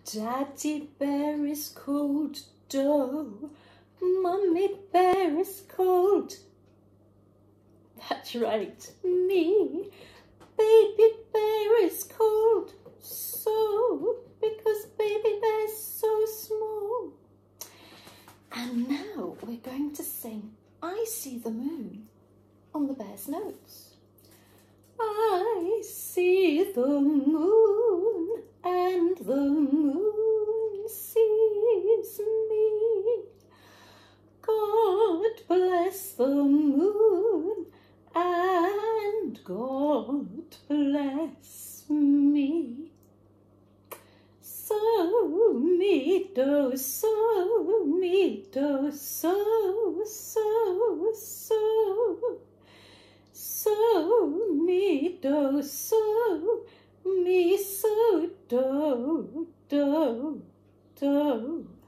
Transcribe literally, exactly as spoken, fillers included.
Daddy bear is called Doe, Mummy bear is called, that's right, me. Baby bear is called So, because baby bear's so small. And now we're going to sing I See the Moon on the bear's notes. I see the moon and the moon sees me. God bless the moon and God bless me. So me do, so me do, so, so, so. So me do, so me so do, do, do.